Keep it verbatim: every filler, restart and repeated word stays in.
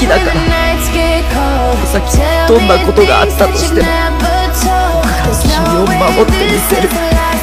だから、さっきどんなことがあったとしても僕が君を守ってみせる。